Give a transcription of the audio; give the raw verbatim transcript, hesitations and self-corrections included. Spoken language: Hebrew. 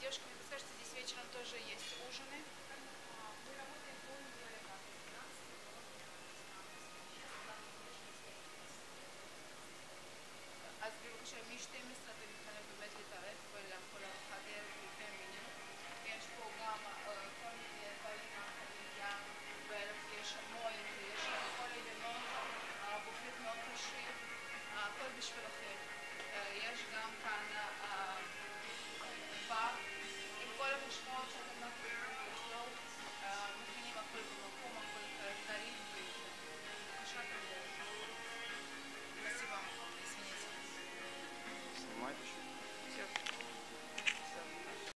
девушками подскажете, здесь вечером тоже есть ужины? Мы работаем по неделе, как с двенадцати до двенадцати. אז בבקשה, מ-שתים עשרה אתם מתחילים באמת להתערף ולאכול ארוחת ערב לפעמים מינינו. יש פה גם כל מיני דברים אחרים, גם בערב יש המון ויש כל עניינות, בופט מאוד קשיר, הכל בשבילכם. יש גם כאן בר עם כל המשמעות שאתם לא יכולים לחזור, מכינים הכל